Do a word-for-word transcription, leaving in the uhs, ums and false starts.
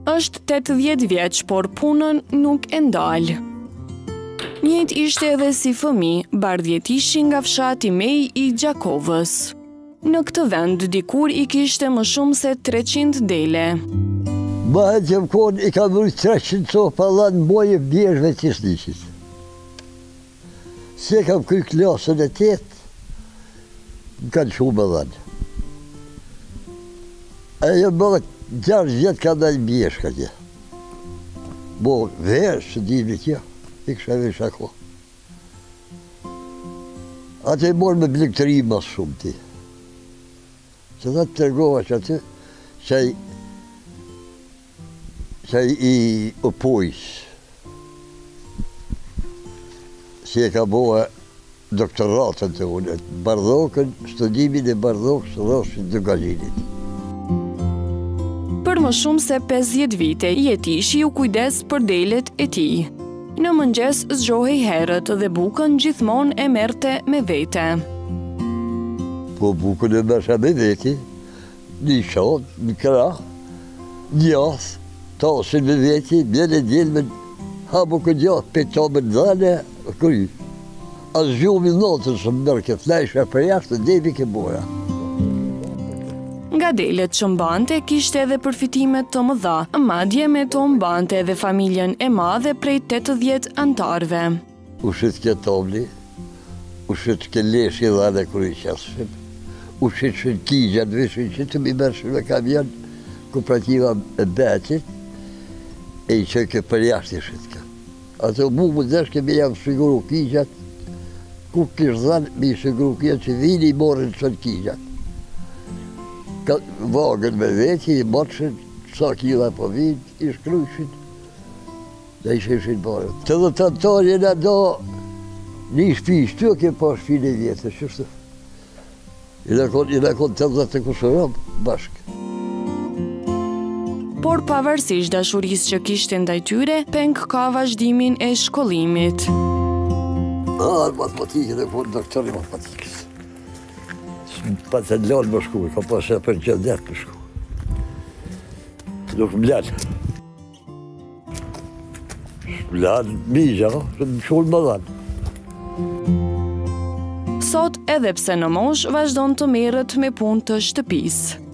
Është tetëdhjetë vjeç, por punën nuk e ndal. Njëjtë ishte edhe si fëmijë, bardhjet ishin nga fshati Mej i Gjakovës. Në këtë vend dikur i kishte më shumë se treqind dele. Bëhet që më konë i ka vërë treqind copa lanë moje bjerëve të isniqit. Se kam këj klasën e tetë, më kanë shumë më dhanë. E jë më gjarë vjetë ka dalë bjerë ka tje. Bo, verë, së dimi tja, i kësha vesh ako. Ate i morë me bliktëri mas shumë ti. Që da të tërgova që aty, që i që i upojës. Si e ka boha doktoratën të unë, bardhokën, studimin e bardhokës rroshin dë Galinit. Për më shumë se pesëdhjetë vite, Jetishi u kujdes për delet e tij. Në mëngjes zgjohej herët dhe bukën gjithmonë e merrte me vete. Po bukën e mërësha me veti, një shanë, një krah, gjath, tasin me veti, bjene djelmen, ha bukën gjath, peta me dhane, këry. A zgjomi natën së më mërë ke flejshme për jashtë, devi ke boja. Nga delet që mbante, kishte edhe përfitimet të mëdha, madje me të mbante edhe familjen e madhe prej tetëdhjetë antarve. Ushit ke tabli, ushit ke leshi dhe anë kërë i qasëshim, ushit që në kigjan, vishën që të mi mërshën me kamion, kooperativa e betit, e i që ke për jashtë i shit ka. Ato mu më dhesh ke me jam siguru kigjat, ku kishë dhanë, me i siguru kigjat që vini i morën që në kigjat. Vagën me veti, i motëshin, sa kila po vinë, i shkryshin, dhe i sheshin barët. Të dhe të antarje në do, një shpi i shtu, ke pa shpi në vjetë, qështu. I në konë të dhe të kusëram, bashkë. Por pavarësisht dashurisë që kishte ndaj tyre, Peng ka vazhdimin e shkollimit. A, matematikën e konë doktori matematikës. Pa të lënë më shku, ka pas e për gjendet më shku. Nuk më lënë. Më lënë migja, më shullë më dhanë. Sot, edhe pse në mosh, vazhdon të merret me punë të shtëpisë.